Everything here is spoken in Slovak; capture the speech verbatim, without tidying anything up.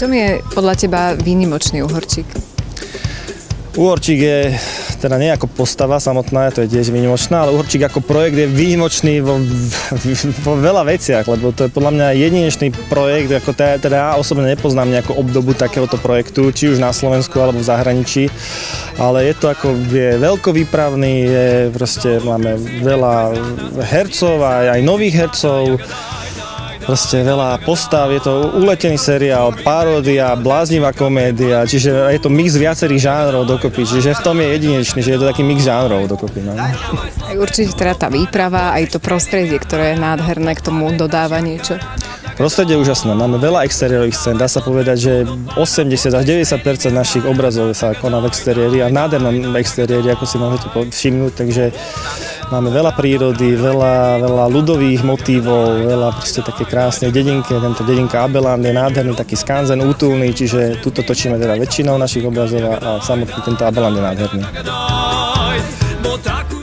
čom je podľa teba výnimočný Uhorčík? Uhorčík je teda nie ako postava samotná, to je tiež výnimočná, ale Uhorčík ako projekt je výnimočný vo, vo veľa veciach, lebo to je podľa mňa jedinečný projekt, ako teda, teda ja osobne nepoznám nejakú obdobu takéhoto projektu, či už na Slovensku alebo v zahraničí, ale je to ako, je veľkovýpravný, je proste, máme veľa hercov, aj, aj nových hercov, proste veľa postav, je to uletený seriál, paródia, bláznivá komédia, čiže je to mix viacerých žánrov dokopy, čiže v tom je jedinečný, že je to taký mix žánrov dokopy. No. Aj určite teda tá výprava, aj to prostredie, ktoré je nádherné, k tomu dodáva niečo. Prostredie je úžasné, máme veľa exteriérových scén, dá sa povedať, že osemdesiat až deväťdesiat percent našich obrazov sa koná v exteriéri a v nádhernom exteriéri, ako si môžete všimnúť, takže máme veľa prírody, veľa, veľa ľudových motívov, veľa proste také krásnej dedinky, tento dedinka Abeland je nádherný, taký skanzen, útulný, čiže tuto točíme teda väčšinou našich obrazov a samotný tento Abeland je nádherný.